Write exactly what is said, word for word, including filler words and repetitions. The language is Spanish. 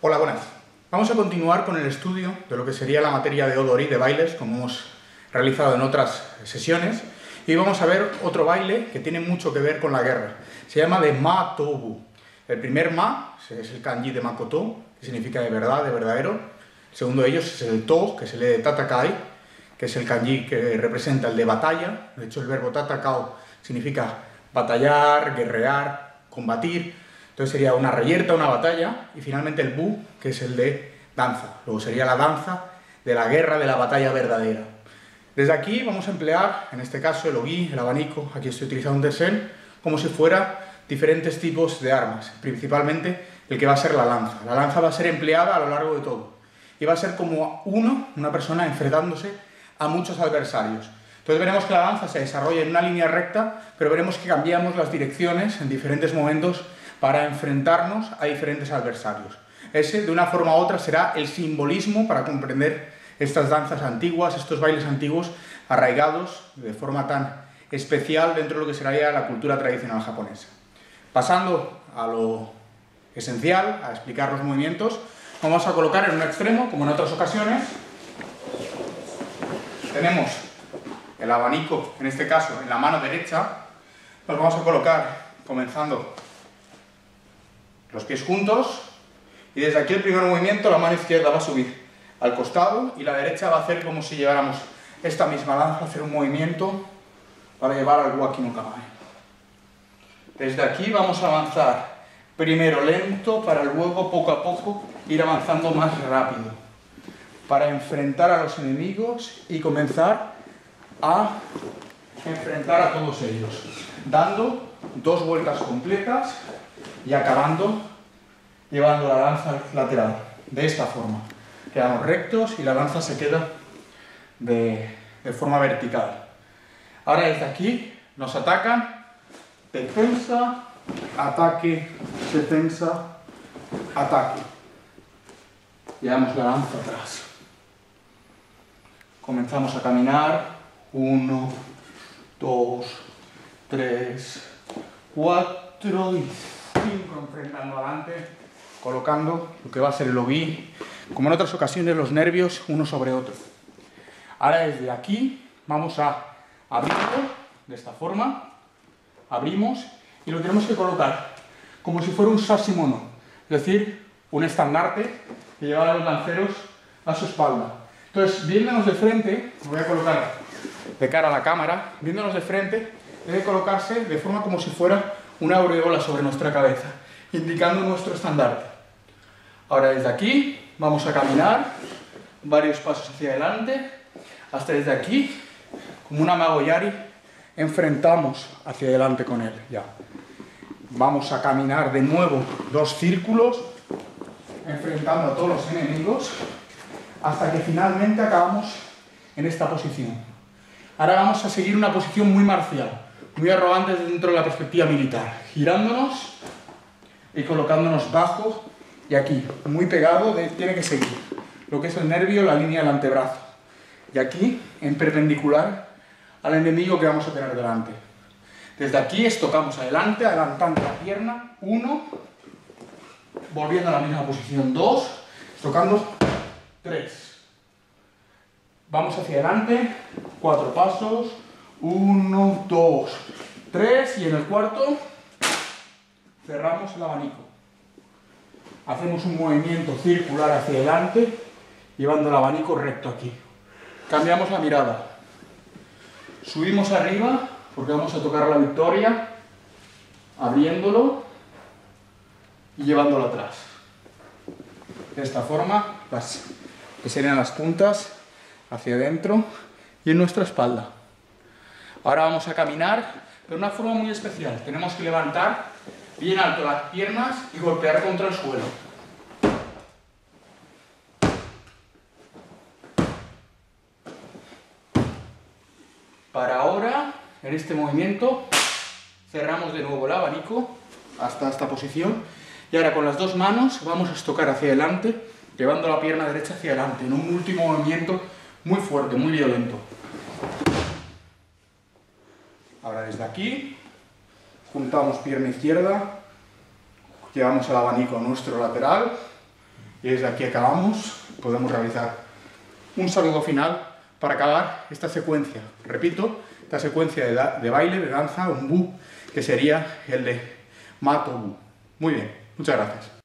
Hola, buenas. Vamos a continuar con el estudio de lo que sería la materia de Odori, de bailes, como hemos realizado en otras sesiones. Y vamos a ver otro baile que tiene mucho que ver con la guerra. Se llama de Ma-Tobu. El primer Ma es el kanji de Makoto, que significa de verdad, de verdadero. El segundo de ellos es el To, que se lee de Tatakai, que es el kanji que representa el de batalla. De hecho, el verbo tatakao significa batallar, guerrear, combatir. Entonces sería una reyerta, una batalla, y finalmente el Bu, que es el de danza. Luego sería la danza de la guerra, de la batalla verdadera. Desde aquí vamos a emplear, en este caso, el ogi, el abanico, aquí estoy utilizando un desén, como si fuera diferentes tipos de armas, principalmente el que va a ser la lanza. La lanza va a ser empleada a lo largo de todo, y va a ser como uno, una persona enfrentándose a muchos adversarios. Entonces veremos que la lanza se desarrolla en una línea recta, pero veremos que cambiamos las direcciones en diferentes momentos para enfrentarnos a diferentes adversarios. Ese, de una forma u otra, será el simbolismo para comprender estas danzas antiguas, estos bailes antiguos arraigados de forma tan especial dentro de lo que sería la cultura tradicional japonesa. Pasando a lo esencial, a explicar los movimientos, vamos a colocar en un extremo, como en otras ocasiones, tenemos el abanico, en este caso en la mano derecha, nos vamos a colocar comenzando los pies juntos, y desde aquí el primer movimiento la mano izquierda va a subir al costado y la derecha va a hacer como si lleváramos esta misma lanza, hacer un movimiento para llevar al Waki no Kamae. Desde aquí vamos a avanzar primero lento para luego poco a poco ir avanzando más rápido para enfrentar a los enemigos y comenzar a enfrentar a todos ellos, dando dos vueltas completas y acabando llevando la lanza lateral, de esta forma. Quedamos rectos y la lanza se queda de, de forma vertical. Ahora desde aquí nos atacan, defensa, ataque, defensa, ataque. Llevamos la lanza atrás. Comenzamos a caminar, uno, dos, tres, cuatro y cinco, enfrentando adelante, colocando lo que va a ser el ogi, como en otras ocasiones, los nervios uno sobre otro. Ahora desde aquí vamos a abrirlo de esta forma, abrimos y lo tenemos que colocar como si fuera un sashimono, es decir, un estandarte que lleva a los lanceros a su espalda. Entonces, viéndonos de frente, lo voy a colocar de cara a la cámara, viéndonos de frente, debe colocarse de forma como si fuera una aureola sobre nuestra cabeza, indicando nuestro estandarte. Ahora desde aquí vamos a caminar varios pasos hacia adelante, hasta desde aquí, como una magoyari, enfrentamos hacia adelante con él. Ya. Vamos a caminar de nuevo dos círculos, enfrentando a todos los enemigos, hasta que finalmente acabamos en esta posición. Ahora vamos a seguir una posición muy marcial, muy arrogante dentro de la perspectiva militar, girándonos y colocándonos bajo y aquí, muy pegado, de, tiene que seguir lo que es el nervio, la línea del antebrazo, y aquí, en perpendicular al enemigo que vamos a tener delante. Desde aquí estocamos adelante, adelantando la pierna, uno, volviendo a la misma posición, dos, estocando, tres. Vamos hacia adelante, cuatro pasos, uno, dos, tres, y en el cuarto cerramos el abanico. Hacemos un movimiento circular hacia adelante, llevando el abanico recto aquí. Cambiamos la mirada. Subimos arriba, porque vamos a tocar la victoria, abriéndolo y llevándolo atrás. De esta forma, las, que serían las puntas hacia adentro y en nuestra espalda. Ahora vamos a caminar de una forma muy especial. Tenemos que levantar bien alto las piernas y golpear contra el suelo. Para ahora, en este movimiento, cerramos de nuevo el abanico hasta esta posición y ahora con las dos manos vamos a estocar hacia adelante, llevando la pierna derecha hacia adelante, en un último movimiento muy fuerte, muy violento. Ahora desde aquí, juntamos pierna izquierda, llevamos el abanico a nuestro lateral Y desde aquí acabamos, podemos realizar un saludo final para acabar esta secuencia. Repito, esta secuencia de, de baile, de danza, un bu, que sería el de Mato Bu. Muy bien, muchas gracias.